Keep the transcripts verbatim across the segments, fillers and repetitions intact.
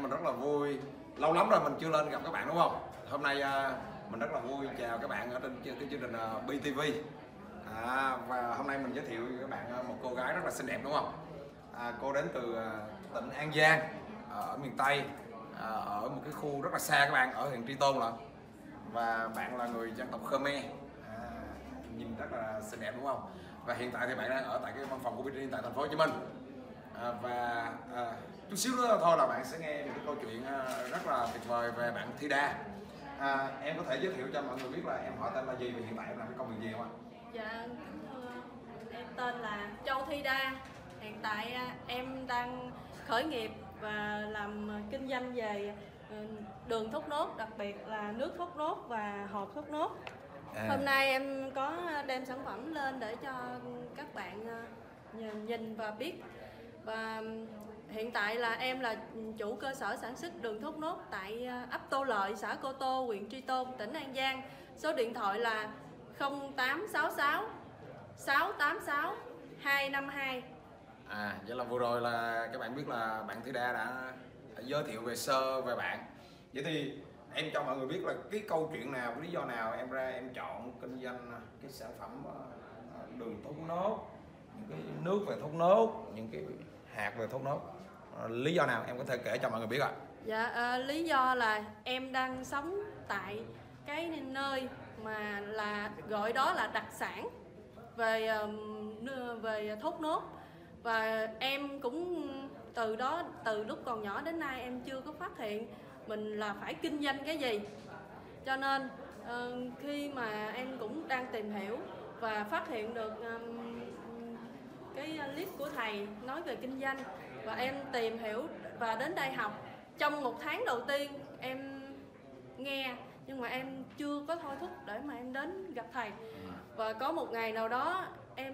mình rất là vui. Lâu lắm rồi mình chưa lên gặp các bạn đúng không? Hôm nay mình rất là vui chào các bạn ở trên cái chương trình bê tê vê. À, và hôm nay mình giới thiệu với các bạn một cô gái rất là xinh đẹp đúng không? À, cô đến từ tỉnh An Giang ở miền Tây, ở một cái khu rất là xa các bạn, ở huyện Tri Tôn lận. Và bạn là người dân tộc Khmer, à, nhìn rất là xinh đẹp đúng không? Và hiện tại thì bạn đang ở tại cái văn phòng của bê tê vê tại thành phố Hồ Chí Minh. À, và à, chút xíu nữa thôi là bạn sẽ nghe được cái câu chuyện rất là tuyệt vời về bạn Thi Đa. À, em có thể giới thiệu cho mọi người biết là em họ tên là gì và hiện tại em làm cái công việc gì không ạ? Dạ, kính thưa em tên là Châu Thi Đa. Hiện tại em đang khởi nghiệp và làm kinh doanh về đường thốt nốt, đặc biệt là nước thốt nốt và hộp thốt nốt. À. Hôm nay em có đem sản phẩm lên để cho các bạn nhìn và biết. Và hiện tại là em là chủ cơ sở sản xuất đường thốt nốt tại ấp Tô Lợi, xã Cô Tô, huyện Tri Tôn, tỉnh An Giang. Số điện thoại là không tám sáu sáu sáu tám sáu hai năm hai. À, vậy là vừa rồi là các bạn biết là bạn Thi Đa đã, đã giới thiệu về sơ về bạn. Vậy thì em cho mọi người biết là cái câu chuyện nào, cái lý do nào em ra em chọn kinh doanh cái sản phẩm đường thốt nốt, những cái nước về thốt nốt, những cái hạt về thốt nốt. À, lý do nào em có thể kể cho mọi người biết ạ? À? Dạ, à, lý do là em đang sống tại cái nơi mà là gọi đó là đặc sản về về thốt nốt, và em cũng từ đó từ lúc còn nhỏ đến nay em chưa có phát hiện mình là phải kinh doanh cái gì, cho nên uh, khi mà em cũng đang tìm hiểu và phát hiện được um, cái clip của thầy nói về kinh doanh, và em tìm hiểu và đến đây học. Trong một tháng đầu tiên em nghe nhưng mà em chưa có thôi thúc để mà em đến gặp thầy, và có một ngày nào đó em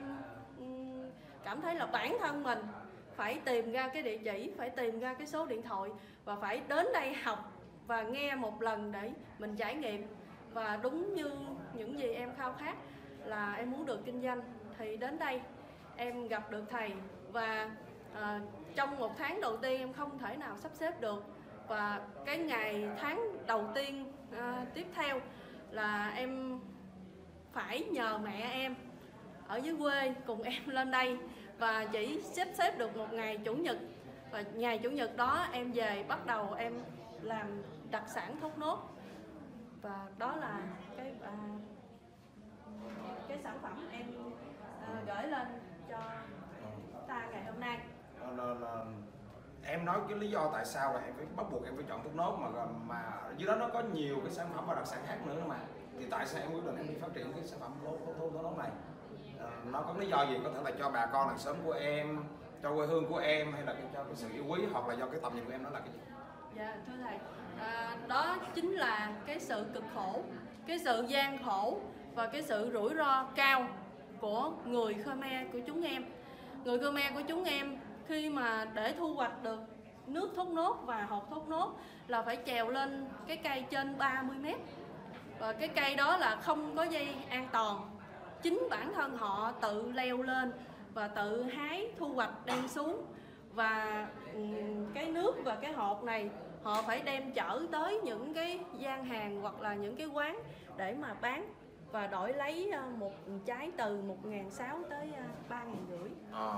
cảm thấy là bản thân mình phải tìm ra cái địa chỉ, phải tìm ra cái số điện thoại và phải đến đây học và nghe một lần để mình trải nghiệm. Và đúng như những gì em khao khát là em muốn được kinh doanh, thì đến đây em gặp được thầy. Và à, trong một tháng đầu tiên em không thể nào sắp xếp được, và cái ngày tháng đầu tiên à, tiếp theo là em phải nhờ mẹ em ở dưới quê cùng em lên đây, và chỉ xếp xếp được một ngày chủ nhật, và ngày chủ nhật đó em về bắt đầu em làm đặc sản thốt nốt, và đó là cái à, cái sản phẩm em à, gửi lên cho ta ngày hôm nay. Em nói cái lý do tại sao là em phải bắt buộc em phải chọn thốt nốt, mà mà dưới đó nó có nhiều cái sản phẩm và đặc sản khác nữa mà, thì tại sao em quyết định em đi phát triển cái sản phẩm thốt nốt này? À, nó có lý do gì, có thể là cho bà con làng xóm của em, cho quê hương của em, hay là cho cái sự yêu quý, hoặc là do cái tầm nhìn của em nó là cái gì? Dạ thưa thầy, à, đó chính là cái sự cực khổ, cái sự gian khổ và cái sự rủi ro cao của người Khmer của chúng em. Người Khmer của chúng em khi mà để thu hoạch được nước thốt nốt và hột thốt nốt là phải trèo lên cái cây trên ba mươi mét, và cái cây đó là không có dây an toàn. Chính bản thân họ tự leo lên và tự hái thu hoạch đem xuống, và cái nước và cái hột này họ phải đem chở tới những cái gian hàng hoặc là những cái quán để mà bán, và đổi lấy một trái từ một nghìn sáu trăm tới ba nghìn rưỡi. À,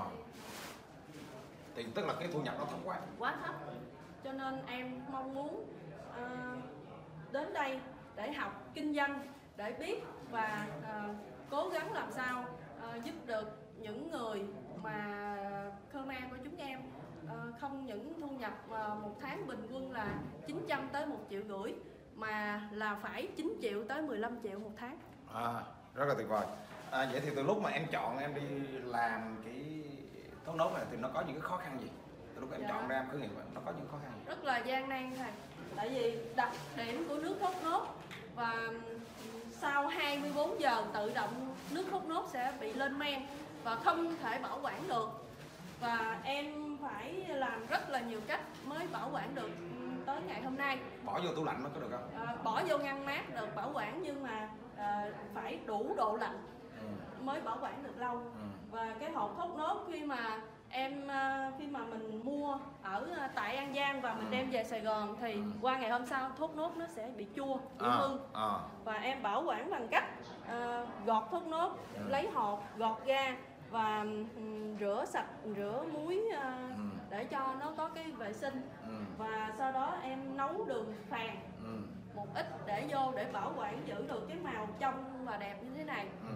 thì tức là cái thu nhập nó thấp quá. Quá thấp. Cho nên em mong muốn uh, đến đây để học kinh doanh, để biết và uh, cố gắng làm sao uh, giúp được những người mà Khmer của chúng em uh, không những thu nhập uh, một tháng bình quân là chín trăm tới một triệu rưỡi, mà là phải chín triệu tới mười lăm triệu một tháng. À, rất là tuyệt vời. À, vậy thì từ lúc mà em chọn em đi làm cái thốt nốt này thì nó có những cái khó khăn gì? Từ lúc em dạ. chọn ra em khởi nghiệp nó có những khó khăn gì? Rất là gian nan thầy. Tại vì đặc điểm của nước thốt nốt, và sau hai mươi bốn giờ tự động nước thốt nốt sẽ bị lên men và không thể bảo quản được. Và em phải làm rất là nhiều cách mới bảo quản được tới ngày hôm nay. Bỏ vô tủ lạnh nó có được không? À, bỏ vô ngăn mát được bảo quản, nhưng mà à, phải đủ độ lạnh ừ. mới bảo quản được lâu. Ừ. Và cái hột thốt nốt khi mà em ờ, khi mà mình mua ở ờ, tại An Giang và mình Ừ. đem về Sài Gòn thì Ừ. qua ngày hôm sau thốt nốt nó sẽ bị chua, bị À, hư. à. Và em bảo quản bằng cách ờ, gọt thốt nốt, Ừ. lấy hột, gọt ra và ừm, rửa sạch, rửa muối ờ, Ừ. để cho nó có cái vệ sinh. Ừ. Và sau đó em nấu đường phèn Ừ. một ít để vô để bảo quản giữ được cái màu trong và đẹp như thế này. Ừ.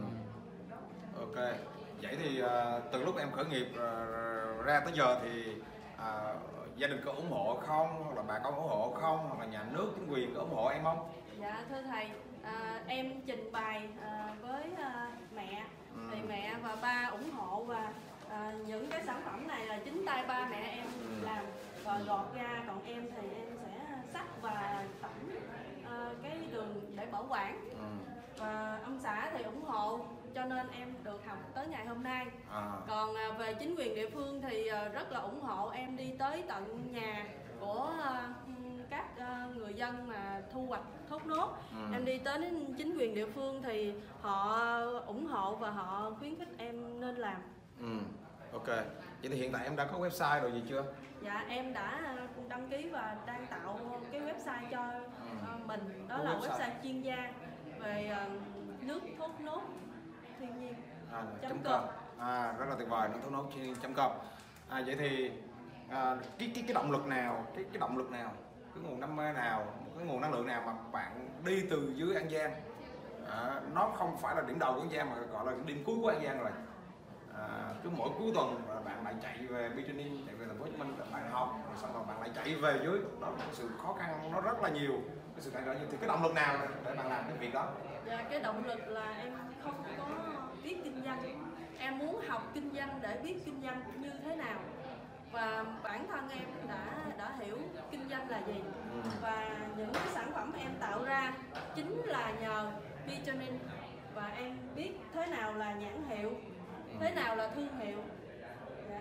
Ok, vậy thì uh, từ lúc em khởi nghiệp uh, ra tới giờ thì uh, gia đình có ủng hộ không, hoặc là bà con ủng hộ không, hoặc là nhà nước chính quyền có ủng hộ em không? Dạ thưa thầy, à, em trình bày à, với à, mẹ, Ừ. thì mẹ và ba ủng hộ, và à, những cái sản phẩm này là chính tay ba mẹ em Ừ. làm và gọt ra, còn em thì em sẽ xắt và tẩm à, cái đường để bảo quản. Ừ. Và ông xã thì ủng hộ cho nên em được học tới ngày hôm nay. À. Còn à, về chính quyền địa phương thì à, rất là ủng hộ em đi tới tận nhà của à, các à, người dân mà thu hoạch thốt nốt. Ừ. Em đi tới đến chính quyền địa phương thì họ ủng hộ và họ khuyến khích em nên làm. Ừ. Ok, vậy thì hiện tại em đã có website rồi gì chưa? Dạ em đã đăng ký và đang tạo cái website cho Ừ. uh, mình, đó Có là website. website chuyên gia về uh, nước thốt nốt thiên nhiên. À, Chấm chấm com. com. À, rất là tuyệt vời, nó thốt nốt chấm com. À, vậy thì à, cái cái cái động lực nào, cái cái động lực nào, cái nguồn đam mê nào, cái nguồn năng lượng nào mà bạn đi từ dưới An Giang, à, nó không phải là điểm đầu của An Giang mà gọi là điểm cuối của An Giang rồi. À, cứ mỗi cuối tuần bạn lại chạy về Beijing, chạy về thành phố Hồ Chí Minh, bạn học, rồi xong rồi bạn lại chạy về dưới, đó là sự khó khăn nó rất là nhiều, cái sự cạnh tranh nhiều. Thì cái động lực nào để bạn làm cái việc đó? Dạ, cái động lực là em không có biết kinh doanh, em muốn học kinh doanh để biết kinh doanh như thế nào, và bản thân em đã đã hiểu kinh doanh là gì. Ừ. Và những cái sản phẩm em tạo ra chính là nhờ Beijing, và em biết thế nào là nhãn hiệu, thế nào là thương hiệu. Dạ.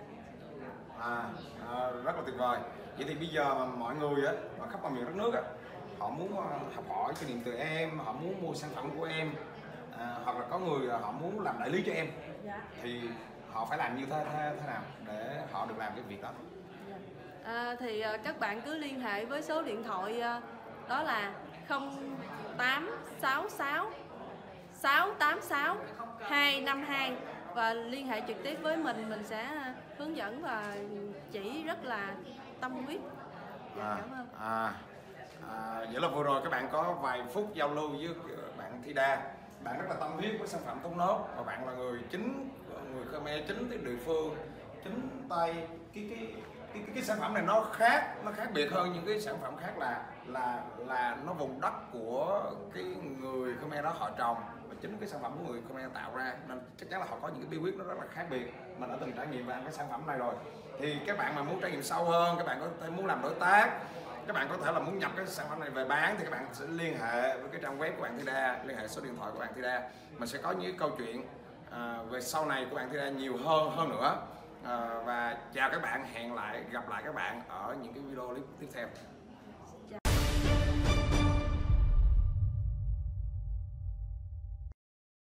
À, à, rất là tuyệt vời. Vậy thì bây giờ mà mọi người á, mà khắp mọi miền đất nước á, họ muốn uh, học hỏi kinh nghiệm từ em, họ muốn mua sản phẩm của em, à, hoặc là có người uh, họ muốn làm đại lý cho em, Dạ. thì họ phải làm như thế, thế, thế nào để họ được làm cái việc đó? À, thì uh, các bạn cứ liên hệ với số điện thoại uh, đó là không tám sáu sáu sáu tám sáu hai năm hai, và liên hệ trực tiếp với mình, mình sẽ hướng dẫn và chỉ rất là tâm huyết. Dạ, À, cảm ơn. à, à, vậy là vừa rồi các bạn có vài phút giao lưu với bạn Thida. Bạn rất là tâm huyết với sản phẩm thốt nốt, và bạn là người chính, người Khmer chính cái địa phương, chính tay cái cái cái, cái cái sản phẩm này nó khác, nó khác biệt hơn những cái sản phẩm khác, là là là nó vùng đất của cái người Khmer đó họ trồng, và chính cái sản phẩm của người Khmer tạo ra, nên chắc chắn là họ có những cái bí quyết nó rất là khác biệt. Mình đã từng trải nghiệm và ăn cái sản phẩm này rồi. Thì các bạn mà muốn trải nghiệm sâu hơn, các bạn có thể muốn làm đối tác, các bạn có thể là muốn nhập cái sản phẩm này về bán, thì các bạn sẽ liên hệ với cái trang web của bạn Thida, liên hệ số điện thoại của bạn Thida. Mình sẽ có những câu chuyện à, về sau này của bạn Thida nhiều hơn hơn nữa. À, và chào các bạn, hẹn lại gặp lại các bạn ở những cái video clip tiếp theo.